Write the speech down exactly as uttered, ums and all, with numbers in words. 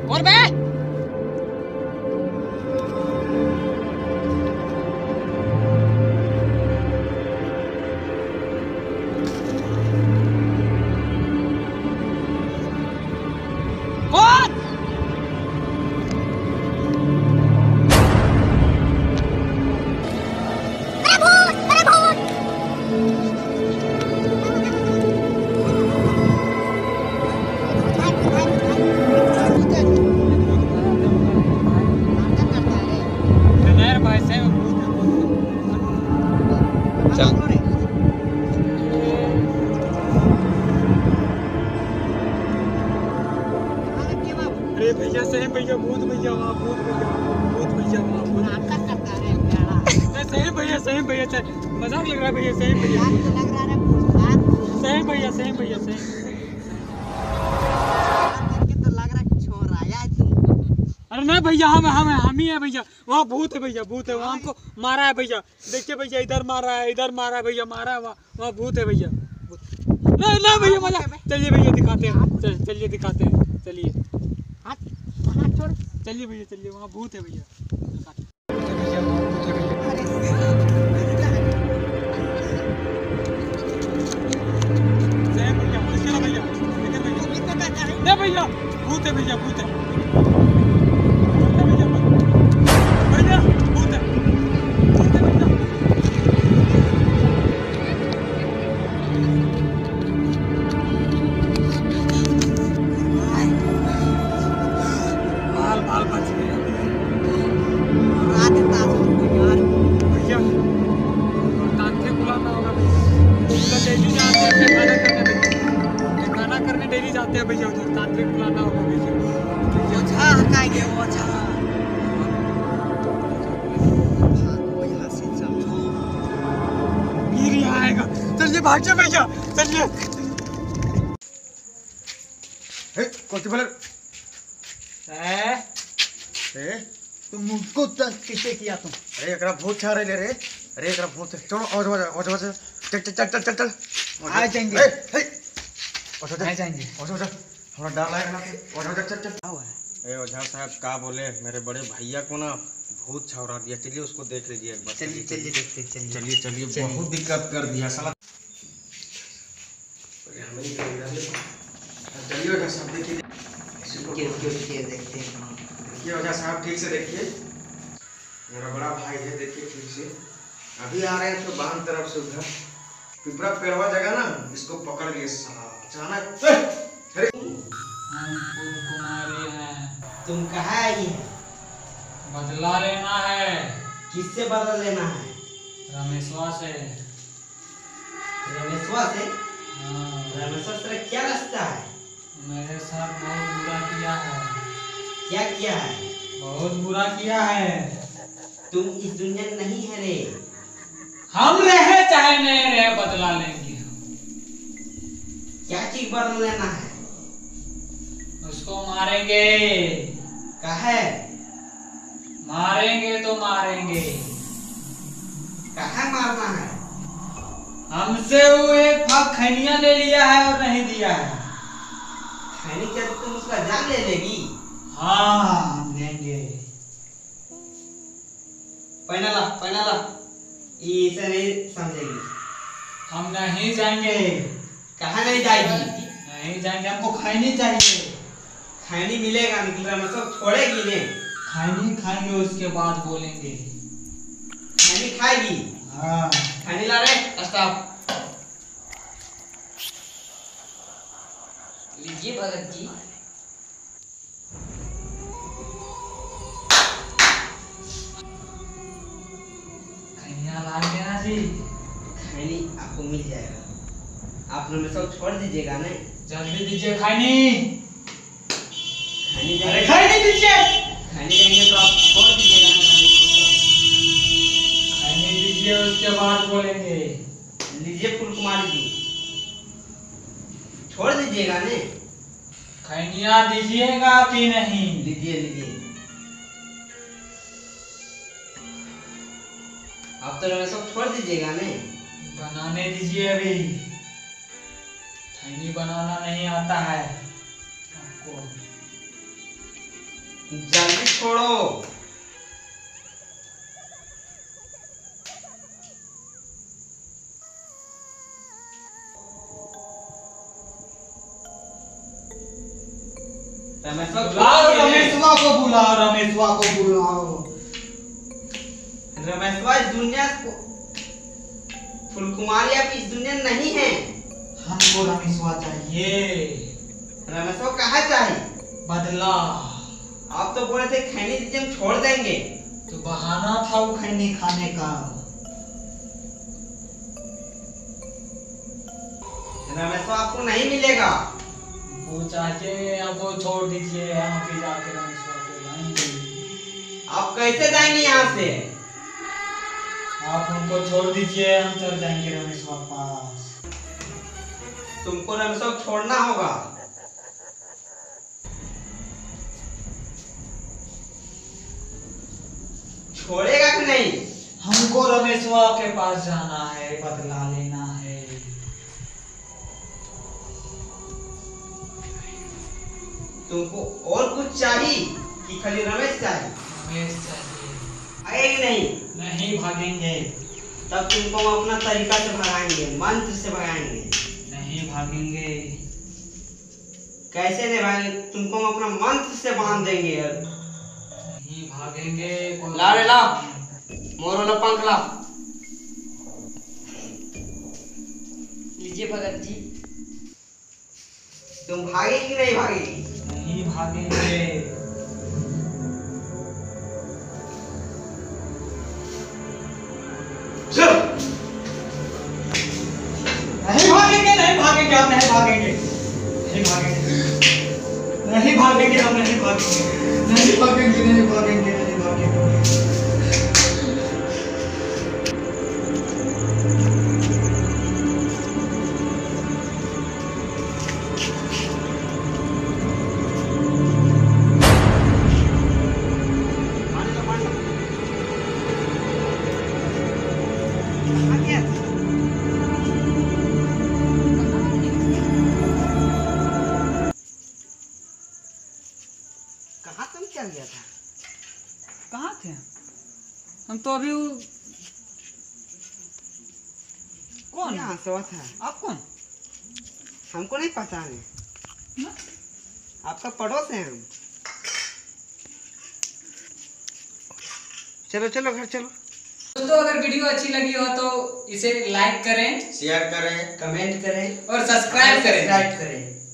और बे अरे भैया सही भैया भूत भैया वहाँ भूत भैया भूत भैया वहाँ भूत सही भैया सही भैया मजाक लग रहा है भैया सही भैया सही भैया सही भैया सही तो लग रहा है छोरा यार। अरे नहीं भैया हम हम हम ही है भैया वहाँ भूत है भैया भूत है वहाँ हमको मारा है भैया देखिए भैया इधर मारा है इधर मारा है भैया मारा है वहाँ वहाँ भूत है भैया नहीं नहीं भैया मजा चलिए भैया दिखाते हैं चलिए दिखाते हैं चलिए चलिए भैया चलिए वहाँ भूत है भैया भैया भैया भूत है भैया भूत है भैया भूत है डेली जाते हैं भैया उधर तांत्रिक बुलाना होगा भैया ओझा हटाएंगे ओझा गिर आएगा चलिए भाग जाओ भैया चलिए कौन सी बोले तुम मुझको किसे किया तुम अरे एकरा भूत छा रहे रे अरे एकरा भूत चलो ओझा ओझा ओझा चल चल चल चल चल आ जाएंगे ओझा जाएंगे ओझा ओझा थोड़ा डर लग रहा है ओझा चल चल चल ए ओझा साहब का बोले मेरे बड़े भैया को ना भूत छावरा दिया चलिए उसको देख लीजिए एक बार चलिए चलिए देखते चलिए चलिए चलिए बहुत दिक्कत कर दिया साला चलिए ओझा साहब देखिए देखिए देखते हैं देखिए ओझा साहब ठीक से देखिए मेरा बड़ा भाई है देखिए ठीक से अभी आ रहे हैं तो बांध तरफ से उधर पिपरा पेड़वा जगह ना इसको पकड़ लिए साला अचानक अरे कुमारी है तुम कहाँ आई है बदला लेना है किससे बदला लेना है रमेशवा से रमेशवा से रमेशवा से क्या रास्ता है मेरे साथ बहुत बुरा किया है क्या किया है बहुत बुरा किया है तुम इस दुनिया में नहीं है रे हम रहे चाहे नहीं रहे बदला लेंगे क्या चीज बदला लेना है उसको मारेंगे कहे मारेंगे तो मारेंगे कहे मारना है हमसे वो एक भाग खैनिया ले लिया है और नहीं दिया है खैनी क्या तुम उसका जान ले लेगी हाँ हम लेंगे पहना ला पहना ला इसे नहीं समझेगी हम नहीं जाएंगे कहाँ नहीं जाएगी नहीं जाएंगे हमको खैनी चाहिए खैनी मिलेगा निकल रहा मतलब छोड़ेगी नहीं खैनी खाएंगे उसके बाद बोलेंगे खैनी खाएगी हाँ खैनी ला रहे स्टॉप लीजिए भगत जी खैनी आपको मिल जाएगा आप लोग में सब छोड़ दीजिएगा ना जल्दी दीजिए खैनी खैनी अरे खैनी दीजिए खैनी देंगे तो आप छोड़ दीजिएगा ना खैनी दीजिए उसके बाद बोलेंगे लीजिए फूल कुमारी जी छोड़ दीजिएगा ना खैनिया दीजिएगा कि नहीं लीजिए लीजिए आप तो सब छोड़ दीजिएगा नहीं बनाने दीजिए अभी खैनी बनाना नहीं आता है आपको जल्दी छोड़ो। रमेशवा को बुलाओ, रमेशवा को बुलाओ। रमेशवा इस दुनिया को फुलकुमारी आप इस दुनिया नहीं है। हमको रमेशवा चाहिए। रमेशवा कहाँ चाहिए? बदला। आप तो बोले थे खैनी दीजिए हम छोड़ देंगे। तो बहाना था वो खैनी खाने का। रमेशवा आपको नहीं मिलेगा। वो चाहिए, अब वो छोड़ दीजिए, हम भी जाके रमेशवा को लाएंगे। आप कैसे जाएंगे यहाँ से? आप हमको छोड़ दीजिए, हम चल जाएंगे रमेशवा पास। तुमको रमेशवा को छोड़ना होगा। छोड़ेगा कि नहीं? हमको रमेशवा के पास जाना है, बदला लेना है। तुमको और कुछ चाहिए कि खाली रमेश चाहिए? रमेश चाहिए। आए कि नहीं? नहीं भागेंगे। तब तुमको हम अपना तरीका से भगाएंगे, मंत्र से भगाएंगे। नहीं भागेंगे। कैसे नहीं भागेंगे? तुमको हम अपना मंत्र से बांध देंगे। नहीं भागेंगे। ला रे ला, मोरो ला पंख ला। लीजिए भगत जी। तुम भागे कि नहीं भागेगी? नहीं भागेंगे। नहीं भागेंगे, नहीं भागेंगे, हम नहीं भागेंगे, नहीं भागेंगे, नहीं भागेंगे, हम नहीं भागेंगे, नहीं भागेंगे, नहीं भागेंगे, नहीं भागेंगे। कहाँ तुम चल गया था? कहाँ थे हम? तो अभी वो... कौन यहाँ सोया था। आप? कौन? हमको नहीं पहचाने। ना? आपका पड़ोस है हम। चलो चलो घर चलो। दोस्तों अगर वीडियो अच्छी लगी हो तो इसे लाइक करें, शेयर करें, कमेंट करें और सब्सक्राइब करें। सब्सक्राइब करें।